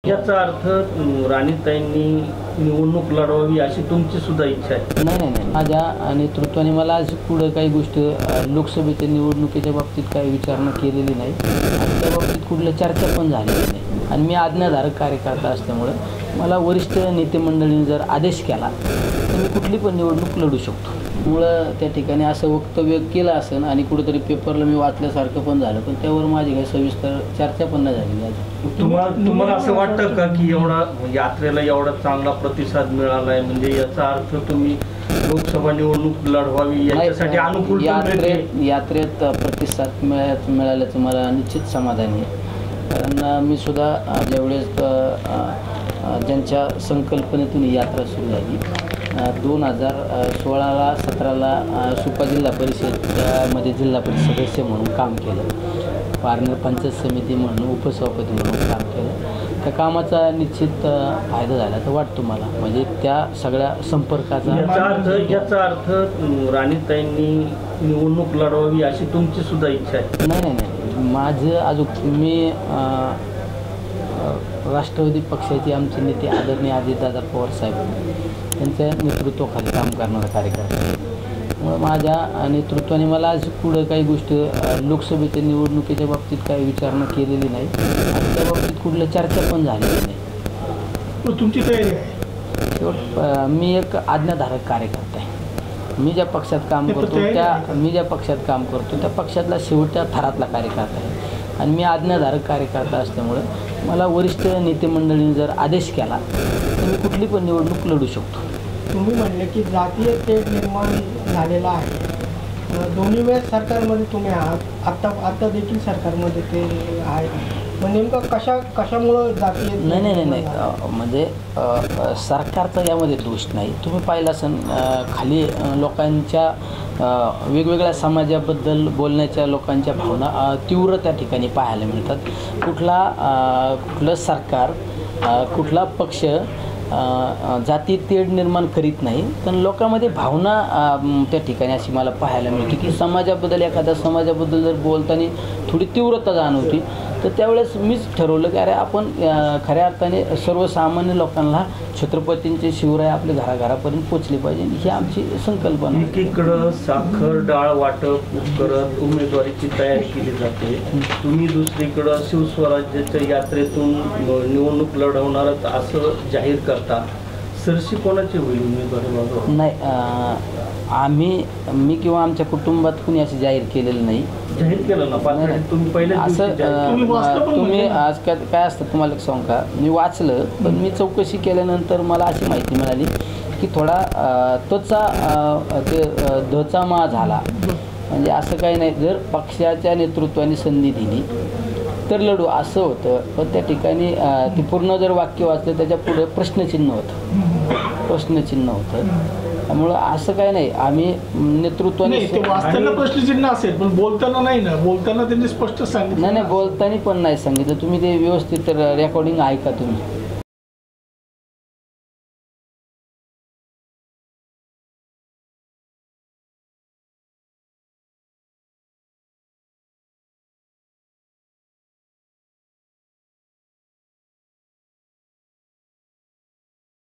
याचा अर्थ राणीताईंनी निवडणूक लढवावी अशी तुमची सुद्धा इच्छा आहे? नाही, माझ्या नेतृत्वाने मला आज पुढे काही गोष्ट लोकसभेच्या निवडणुकीच्या बाबतीत काही विचारणा केलेली नाही आणि त्या बाबतीत कुठलं चर्चा पण झालेली नाही आणि मी आज्ञाधारक कार्यकर्ता असल्यामुळं मला वरिष्ठ नेतेमंडळीने जर आदेश केला तर मी कुठली पण निवडणूक लढू शकतो. मुळं त्या ठिकाणी असं वक्तव्य केलं असेल आणि कुठेतरी पेपरला मी वाचल्यासारखं पण झालं, पण त्यावर माझी काही सविस्तर चर्चा पण नाही झालेली आहे. तुम्हाला असं वाटतं का की एवढा यात्रेला एवढा चांगला प्रतिसाद मिळाला आहे, म्हणजे याचा अर्थ तुम्ही लोकसभा निवडणूक लढवावी याच्यासाठी अनुकूल? यात्रेत प्रतिसाद मिळाल्याचं मला निश्चित समाधानी आहे. कारण मी सुद्धा ज्यावेळेस ज्यांच्या संकल्पनेतून ही यात्रा सुरू झाली 2016ला 17ला सुपा जिल्हा परिषदमध्ये जिल्हा परिषद सदस्य म्हणून काम केलं, पारनेर पंचायत समिती म्हणून उपसभापती म्हणून काम केलं. त्या कामाचा निश्चित फायदा झाला तर वाटतो मला, म्हणजे त्या सगळ्या संपर्काचा. याचा अर्थ राणीताईंनी निवडणूक लढवावी अशी तुमची सुद्धा इच्छा आहे? नाही, माझं अजून मी राष्ट्रवादी पक्षाचे आमचे नेते आदरणीय अजितदादा पवार साहेब यांच्या नेतृत्वाखाली काम करणारा कार्यकर्ता आहे. त्यामुळे माझ्या नेतृत्वाने मला आज पुढं काही गोष्ट लोकसभेच्या निवडणुकीच्या बाबतीत काही विचारणा केलेली नाही आणि त्या बाबतीत कुठलं चर्चा पण झालेली नाही. तुमची तयारी आहे? मी एक आज्ञाधारक कार्यकर्ता आहे. मी ज्या पक्षात काम करतो त्या पक्षातला शेवटच्या थरातला कार्यकर्ता आहे आणि मी आज्ञाधारक कार्यकर्ता असल्यामुळं मला वरिष्ठ नेतेमंडळीने जर आदेश केला तर मी कुठली पण निवडणूक लढू शकतो. तुम्ही म्हणले की जातीय तेढ निर्माण झालेला आहे, दोन्ही वेळेस सरकारमध्ये तुम्ही आहात, आता देखील सरकारमध्ये ते आहे, मग नेमकं कशामुळं जातीय? नाही, म्हणजे सरकारचा यामध्ये दोष नाही. तुम्ही पाहिलं असेल खाली लोकांच्या वेगवेगळ्या समाजाबद्दल बोलण्याच्या लोकांच्या भावना तीव्र त्या ठिकाणी पाहायला मिळतात. कुठलं सरकार कुठला पक्ष जाती तेढ निर्माण करीत नाही, पण लोकांमध्ये भावना त्या ठिकाणी अशी मला पाहायला मिळते की एखाद्या समाजाबद्दल जर बोलताना थोडी तीव्रता जाणवती, तर त्यावेळेस मीच ठरवलं की अरे आपण खऱ्या अर्थाने सर्वसामान्य लोकांना छत्रपतींचे शिवराय आपल्या घराघरापर्यंत पोचले पाहिजे, ही आमची संकल्पना. एकीकडं साखर डाळ वाटप करत उमेदवारीची तयारी केली जाते, तुम्ही दुसरीकडं शिवस्वराज्याच्या यात्रेतून निवडणूक लढवणारच असं जाहीर करता. सरशी कोणाची होईल उमेदवारी? नाही, मी किंवा आमच्या कुटुंबात कुणी असं जाहीर केलेलं नाही. जाहीर केलं ना तुम्ही पहिले असं तुम्ही आज काय असतं तुम्हाला एक सांगू का, मी वाचलं पण मी चौकशी केल्यानंतर मला अशी माहिती मिळाली की थोडा धचा मा झाला. म्हणजे असं काही नाही, जर पक्षाच्या नेतृत्वाने संधी दिली तर लढू असं होतं, पण त्या ठिकाणी ते पूर्ण जर वाक्य वाचलं त्याच्या पुढे प्रश्नचिन्ह होतं. त्यामुळं असं काय नाही, आम्ही नेतृत्वाने वाचताना प्रश्नचिन्ह असेल पण बोलताना नाही ना, बोलताना त्यांनी स्पष्ट सांगितलं. नाही, बोलताना पण नाही सांगितलं. तुम्ही ते व्यवस्थित रेकॉर्डिंग ऐका तुम्ही.